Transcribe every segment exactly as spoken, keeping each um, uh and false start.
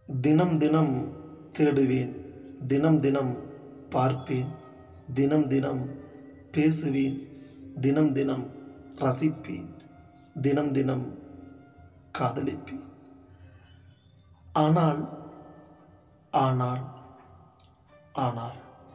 தினம் தினம் தேடுவேன், தினம் தினம் பார்ப்பேன், தினம் தினம் பேசுவேன், தினம் தினம் ரசிப்பேன், தினம் தினம் காதலிப்பேன். ஆனால் ஆனால் ஆனால்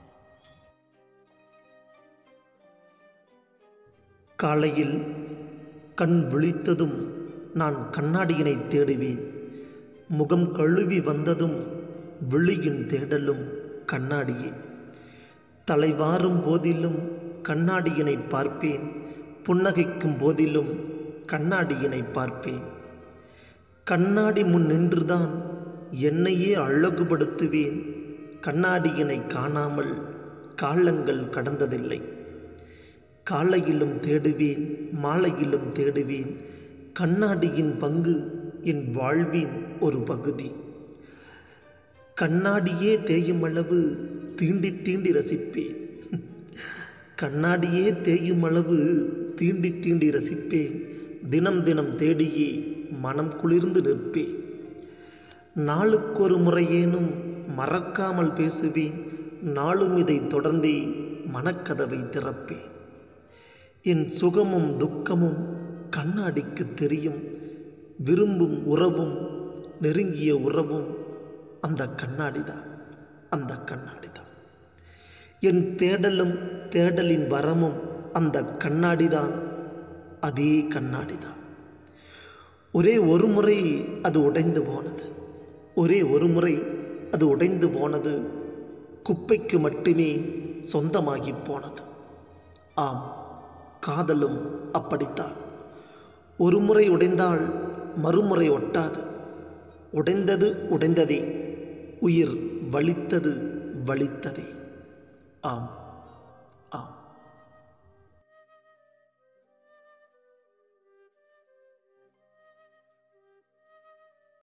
காலையில் கண் விழித்ததும் நான் கண்ணாடியினை தேடுவேன். முகம் கழுவி வந்ததும் விழியின் தேடலும் கண்ணாடியே. தலைவாரும் போதிலும் கண்ணாடியினை பார்ப்பேன், புன்னகைக்கும் போதிலும் கண்ணாடியினை பார்ப்பேன். கண்ணாடி முன் நின்றுதான் என்னையே அழகுபடுத்துவேன். கண்ணாடியினை காணாமல் காலங்கள் கடந்ததில்லை. காலையிலும் தேடுவேன், மாலையிலும் தேடுவேன். கண்ணாடியின் பங்கு என் வாழ்வின் ஒரு பகுதி. கண்ணாடியே தேயும் அளவு தீண்டி தீண்டி ரசிப்பேன். கண்ணாடியே தேயும் அளவு தீண்டி தீண்டி ரசிப்பேன். தினம் தினம் தேடியே மனம் குளிர்ந்து நிற்பேன். நாளுக்கொரு முறையேனும் மறக்காமல் பேசுவேன். நாளும் இதை தொடர்ந்தே மனக்கதவை திறப்பேன். என் சுகமும் துக்கமும் கண்ணாடிக்கு தெரியும். விரும்பும் உறவும் நெருங்கிய உறவும் அந்த கண்ணாடிதான், அந்த கண்ணாடிதான். என் தேடலும் தேடலின் வரமும் அந்த கண்ணாடிதான், அதே கண்ணாடிதான். ஒரே ஒரு முறை அது உடைந்து போனது. ஒரே ஒரு முறை அது உடைந்து போனது. குப்பைக்கு மட்டுமே சொந்தமாகி போனது. ஆம், காதலும் அப்படித்தான். ஒரு முறை உடைந்தால் மறுமுறை ஒட்டாது. உடைந்தது உடைந்ததே, உயிர் வலித்தது வலித்ததே. ஆம்.